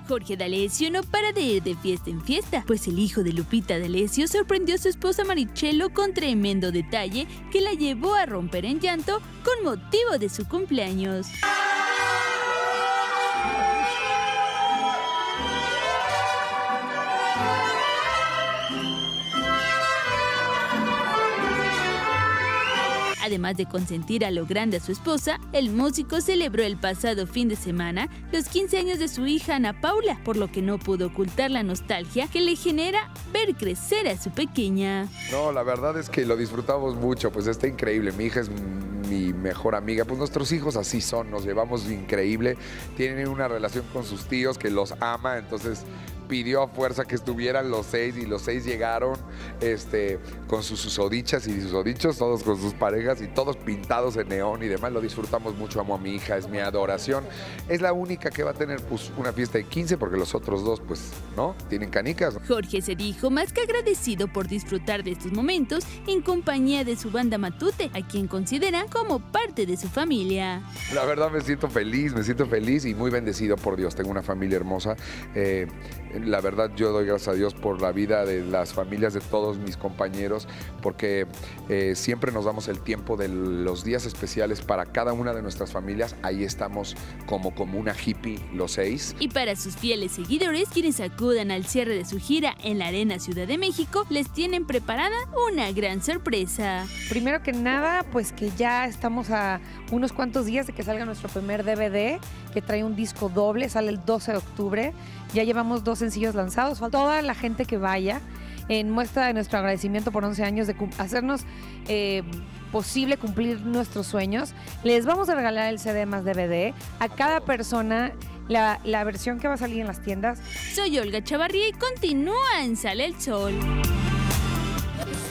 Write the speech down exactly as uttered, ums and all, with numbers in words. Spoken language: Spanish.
Jorge D'Alessio no para de ir de fiesta en fiesta, pues el hijo de Lupita D'Alessio sorprendió a su esposa Marichello con tremendo detalle que la llevó a romper en llanto con motivo de su cumpleaños. Además de consentir a lo grande a su esposa, el músico celebró el pasado fin de semana los quince años de su hija Ana Paula, por lo que no pudo ocultar la nostalgia que le genera ver crecer a su pequeña. No, la verdad es que lo disfrutamos mucho, pues está increíble. Mi hija es mi mejor amiga, pues nuestros hijos así son, nos llevamos increíble, tienen una relación con sus tíos que los ama, entonces pidió a fuerza que estuvieran los seis y los seis llegaron este, con sus susodichas y susodichos, todos con sus parejas y todos pintados en neón y demás. Lo disfrutamos mucho, amo a mi hija, es mi adoración. Es la única que va a tener pues, una fiesta de quince porque los otros dos pues no, tienen canicas. Jorge se dijo más que agradecido por disfrutar de estos momentos en compañía de su banda Matute, a quien considera como parte de su familia. La verdad me siento feliz, me siento feliz y muy bendecido por Dios. Tengo una familia hermosa. Eh, La verdad yo doy gracias a Dios por la vida de las familias de todos mis compañeros, porque eh, siempre nos damos el tiempo de los días especiales para cada una de nuestras familias. Ahí estamos como, como una hippie los seis. Y para sus fieles seguidores, quienes acudan al cierre de su gira en la Arena Ciudad de México, les tienen preparada una gran sorpresa. Primero que nada, pues que ya estamos a unos cuantos días de que salga nuestro primer D V D, que trae un disco doble, sale el doce de octubre. Ya llevamos dos sencillos lanzados. Falta toda la gente que vaya en muestra de nuestro agradecimiento por once años de hacernos eh, posible cumplir nuestros sueños. Les vamos a regalar el C D más D V D a cada persona, la, la versión que va a salir en las tiendas. Soy Olga Chavarría y continúa en Sale el Sol.